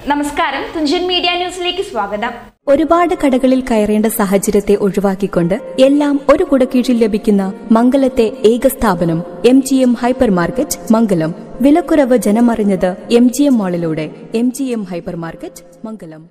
നമസ്കാരം, തുഞ്ചൻ മീഡിയ ന്യൂസിലേക്ക് സ്വാഗതം. ഒരുപാട് കടകളിൽ കയറേണ്ട സാഹചര്യത്തെ ഒഴിവാക്കിക്കൊണ്ട് എല്ലാം ഒരു കുടക്കീഴിൽ ലഭിക്കുന്ന മംഗലത്തെ ഏക സ്ഥാപനം MGM ഹൈപ്പർ മാർക്കറ്റ് മംഗലം. വിലക്കുറവ് ജനമറിഞ്ഞത് MGM മാളിലൂടെ. MGM hyper market Mangalam.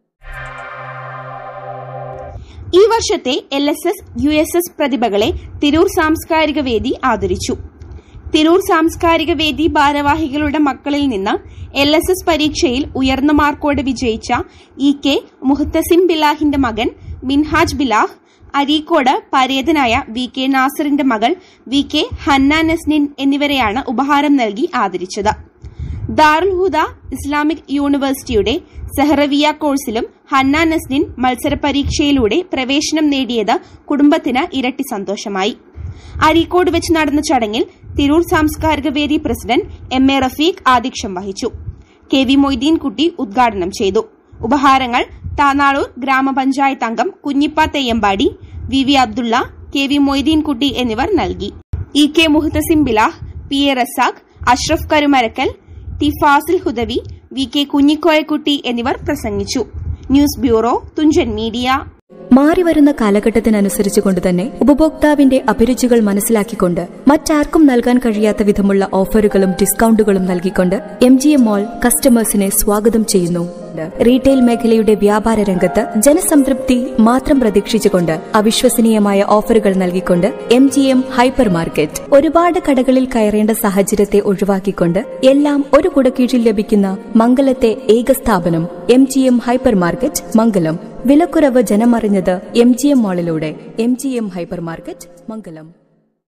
ഈ വർഷത്തെ LSS USS പ്രതിഭകളെ തിരൂർ സാംസ്കാരിക വേദി ആദരിച്ചു. തിരൂർ സാംസ്കാരിക വേദി ഭാരവാഹികളുടെ മക്കളിൽ നിന്ന് LSS പരീക്ഷയിൽ ഉയർന്ന മാർക്കോടെ വിജയിച്ച EK മുഹത്തസിം ബിലാഹിന്റെ മകൻ മിൻഹാജ് ബിലാഹ്, അരീക്കോട് പരേതനായ VK നാസറിന്റെ മകൾ VK ഹന്ന നസ്നിൻ എന്നിവരെയാണ് ഉപഹാരം നൽകി ആദരിച്ചത്. ദാറുൽ ഹുദ ഇസ്ലാമിക് യൂണിവേഴ്സിറ്റിയുടെ സെഹ്റവിയ കോഴ്സിലും ഹന്ന നസ്നിൻ മത്സര പരീക്ഷയിലൂടെ പ്രവേശനം നേടിയത് കുടുംബത്തിന് ഇരട്ടി സന്തോഷമായി. അരീക്കോട് വെച്ച് നടന്ന ചടങ്ങിൽ തിരൂർ സാംസ്കാരിക വേദി പ്രസിഡന്റ് MA റഫീഖ് ആധ്യക്ഷം വഹിച്ചു. KV മൊയ്തീൻകുട്ടി ഉദ്ഘാടനം ചെയ്തു. ഉപഹാരങ്ങൾ താനാളൂർ ഗ്രാമപഞ്ചായത്ത് അംഗം കുഞ്ഞിപ്പ തെയ്യമ്പാടി, VV അബ്ദുള്ള, KV മൊയ്തീൻകുട്ടി എന്നിവർ നൽകി. EK മുഹത്തസിം ബിലാഹ്, PA Razak, Ashraf കരുമരക്കൽ, T Fazil Hudawi, VK കുഞ്ഞിക്കോയക്കുട്ടി എന്നിവർ പ്രസംഗിച്ചു. News bureau, Thunchan media. മാറിവരുന്ന കാലഘട്ടത്തിനനുസരിച്ചുകൊണ്ട് തന്നെ ഉപഭോക്താവിന്റെ അഭിരുചികൾ മനസ്സിലാക്കിക്കൊണ്ട് മറ്റാർക്കും നൽകാൻ കഴിയാത്ത വിധമുള്ള ഓഫറുകളും ഡിസ്കൌണ്ടുകളും നൽകിക്കൊണ്ട് MGM മാൾ കസ്റ്റമേഴ്സിനെ സ്വാഗതം ചെയ്യുന്നു. റീറ്റെയിൽ മേഖലയുടെ വ്യാപാര രംഗത്ത് ജനസംതൃപ്തി മാത്രം പ്രതീക്ഷിച്ചുകൊണ്ട് അവിശ്വസനീയമായ ഓഫറുകൾ നൽകിക്കൊണ്ട് MGM ഹൈപ്പർ മാർക്കറ്റ്. ഒരുപാട് കടകളിൽ കയറേണ്ട സാഹചര്യത്തെ ഒഴിവാക്കിക്കൊണ്ട് എല്ലാം ഒരു കുടക്കീഴിൽ ലഭിക്കുന്ന മംഗലത്തെ ഏക സ്ഥാപനം MGM ഹൈപ്പർ മാർക്കറ്റ് മംഗലം. വിലക്കുറവ് ജനമറിഞ്ഞത് MGM മാളിലൂടെ. MGM ഹൈപ്പർ മാർക്കറ്റ് മംഗലം.